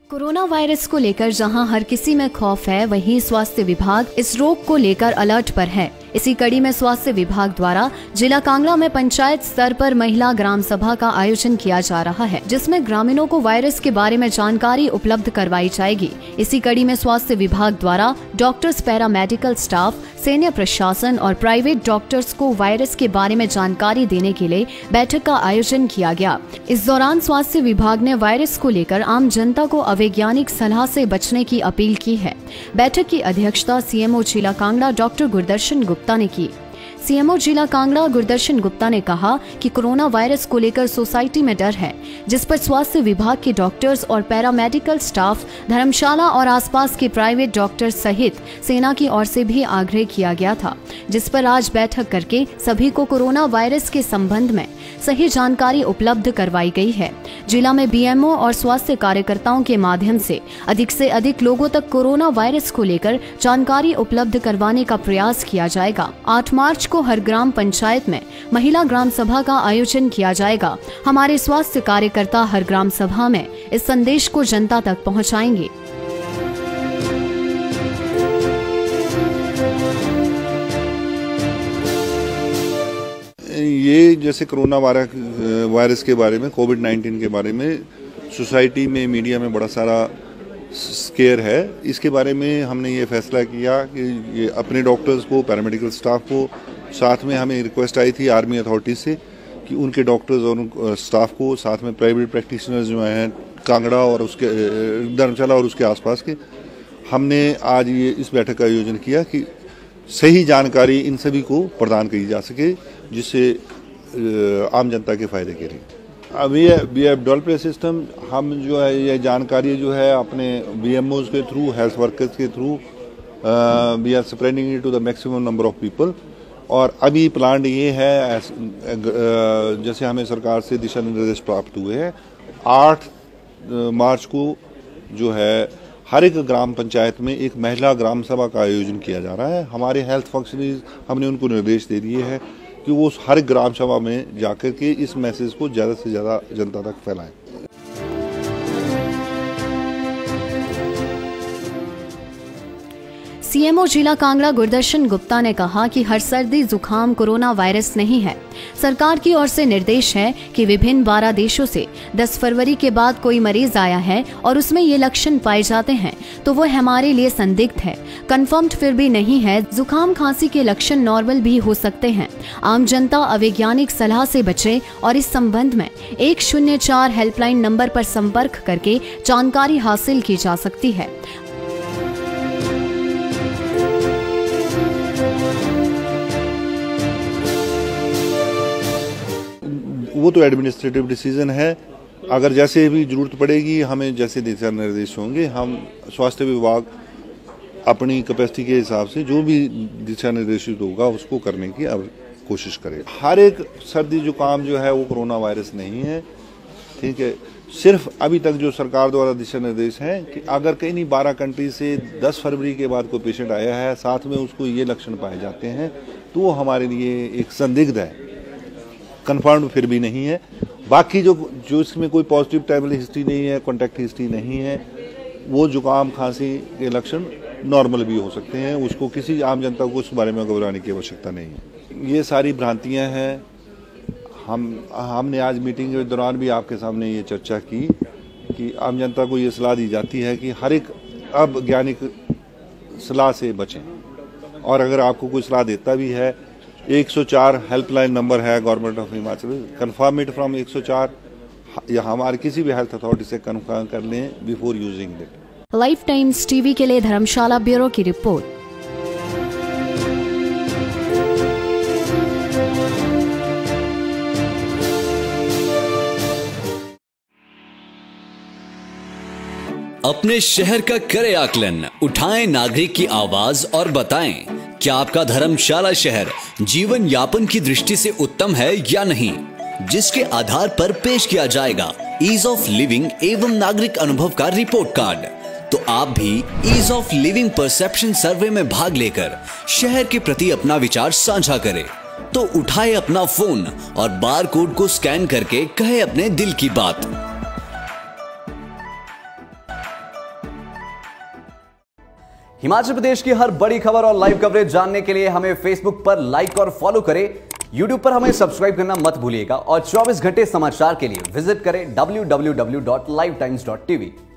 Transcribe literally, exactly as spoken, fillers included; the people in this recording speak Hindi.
कोरोना वायरस को लेकर जहां हर किसी में खौफ है, वहीं स्वास्थ्य विभाग इस रोग को लेकर अलर्ट पर है। इसी कड़ी में स्वास्थ्य विभाग द्वारा जिला कांगड़ा में पंचायत स्तर पर महिला ग्राम सभा का आयोजन किया जा रहा है, जिसमें ग्रामीणों को वायरस के बारे में जानकारी उपलब्ध करवाई जाएगी। इसी कड़ी में स्वास्थ्य विभाग द्वारा डॉक्टर्स, पैरामेडिकल स्टाफ, सैन्य प्रशासन और प्राइवेट डॉक्टर्स को वायरस के बारे में जानकारी देने के लिए बैठक का आयोजन किया गया। इस दौरान स्वास्थ्य विभाग ने वायरस को लेकर आम जनता को अवैज्ञानिक सलाह से बचने की अपील की है। बैठक की अध्यक्षता सीएमओ जिला कांगड़ा डॉक्टर गुरदर्शन गुप्ता ने की। सीएमओ जिला कांगड़ा गुरदर्शन गुप्ता ने कहा कि कोरोना वायरस को लेकर सोसाइटी में डर है, जिस पर स्वास्थ्य विभाग के डॉक्टर्स और पैरामेडिकल स्टाफ, धर्मशाला और आसपास के प्राइवेट डॉक्टर्स सहित सेना की ओर से भी आग्रह किया गया था, जिस पर आज बैठक करके सभी को कोरोना वायरस के संबंध में सही जानकारी उपलब्ध करवाई गई है। जिला में बीएमओ और स्वास्थ्य कार्यकर्ताओं के माध्यम से अधिक से अधिक लोगों तक कोरोना वायरस को लेकर जानकारी उपलब्ध करवाने का प्रयास किया जाएगा। आठ मार्च को हर ग्राम पंचायत में महिला ग्राम सभा का आयोजन किया जाएगा। हमारे स्वास्थ्य कार्यकर्ता हर ग्राम सभा में इस संदेश को जनता तक पहुंचाएंगे। ये जैसे कोरोना वायरस के बारे में, कोविड नाइन्टीन के बारे में सोसाइटी में, मीडिया में बड़ा सारा स्केयर है। इसके बारे में हमने ये फैसला किया कि ये अपने डॉक्टर्स को, पैरामेडिकल स्टाफ को, साथ में हमें रिक्वेस्ट आई थी आर्मी अथॉरिटी से कि उनके डॉक्टर्स और स्टाफ को, साथ में प्राइवेट प्रैक्टिशनर्स जो हैं कांगड़ा और उसके धर्मशाला और उसके आसपास के, हमने आज ये इस बैठक का आयोजन किया कि सही जानकारी इन सभी को प्रदान की जा सके, जिससे आम जनता के फायदे के लिए। अभी we have developed a system. हम जो है ये जानकारी जो है अपने बीएमओज के थ्रू, हेल्थ वर्कर्स के through we are spreading it to the maximum number of people. और अभी प्लान ये है, जैसे हमें सरकार से दिशा निर्देश प्राप्त हुए हैं, आठ मार्च को जो है हर एक ग्राम पंचायत में एक महिला ग्राम सभा का आयोजन किया जा रहा है। हमारे हेल्थ फंक्शनरीज, हमने उनको निर्देश दे दिए हैं कि वो हर ग्राम सभा में जाकर के इस मैसेज को ज़्यादा से ज़्यादा जनता तक फैलाएं। सीएमओ जिला कांगड़ा गुरदर्शन गुप्ता ने कहा कि हर सर्दी जुकाम कोरोना वायरस नहीं है। सरकार की ओर से निर्देश है कि विभिन्न बारह देशों से दस फरवरी के बाद कोई मरीज आया है और उसमें ये लक्षण पाए जाते हैं तो वो हमारे लिए संदिग्ध है, कंफर्म्ड फिर भी नहीं है। जुकाम खांसी के लक्षण नॉर्मल भी हो सकते हैं। आम जनता अवैज्ञानिक सलाह से बचे और इस संबंध में एक शून्य चार हेल्पलाइन नंबर पर संपर्क करके जानकारी हासिल की जा सकती है। वो तो एडमिनिस्ट्रेटिव डिसीजन है। अगर जैसे भी जरूरत पड़ेगी, हमें जैसे दिशा निर्देश होंगे, हम स्वास्थ्य विभाग अपनी कैपेसिटी के हिसाब से जो भी दिशा निर्देशित होगा उसको करने की अब कोशिश करें। हर एक सर्दी जुकाम जो है वो कोरोना वायरस नहीं है, ठीक है। सिर्फ अभी तक जो सरकार द्वारा दिशा निर्देश है कि अगर कहीं नहीं बारह कंट्री से दस फरवरी के बाद कोई पेशेंट आया है, साथ में उसको ये लक्षण पाए जाते हैं, तो वो हमारे लिए एक संदिग्ध है, कन्फर्म फिर भी नहीं है। बाकी जो जो इसमें कोई पॉजिटिव ट्रैवल हिस्ट्री नहीं है, कॉन्टैक्ट हिस्ट्री नहीं है, वो जुकाम खांसी के लक्षण नॉर्मल भी हो सकते हैं। उसको किसी आम जनता को उस बारे में घबराने की आवश्यकता नहीं है। ये सारी भ्रांतियां हैं। हम हमने आज मीटिंग के दौरान भी आपके सामने ये चर्चा की कि आम जनता को ये सलाह दी जाती है कि हर एक अब वैज्ञानिक सलाह से बचें, और अगर आपको कोई सलाह देता भी है, एक सौ चार हेल्पलाइन नंबर है government of Himachal, confirm it from एक सौ चार, या हमारे किसी भी हेल्थ अथॉरिटी से कंफर्म कर लें before using it. Life times TV के लिए धर्मशाला ब्यूरो की रिपोर्ट। अपने शहर का करे आकलन, उठाएं नागरिक की आवाज और बताएं क्या आपका धर्मशाला शहर जीवन यापन की दृष्टि से उत्तम है या नहीं, जिसके आधार पर पेश किया जाएगा ईज ऑफ लिविंग एवं नागरिक अनुभव का रिपोर्ट कार्ड। तो आप भी ease of living perception survey में भाग लेकर शहर के प्रति अपना विचार साझा करें। तो उठाए अपना फोन और बार कोड को स्कैन करके कहे अपने दिल की बात। हिमाचल प्रदेश की हर बड़ी खबर और लाइव कवरेज जानने के लिए हमें फेसबुक पर लाइक और फॉलो करें। यूट्यूब पर हमें सब्सक्राइब करना मत भूलिएगा और चौबीस घंटे समाचार के लिए विजिट करें W W W dot live times dot T we.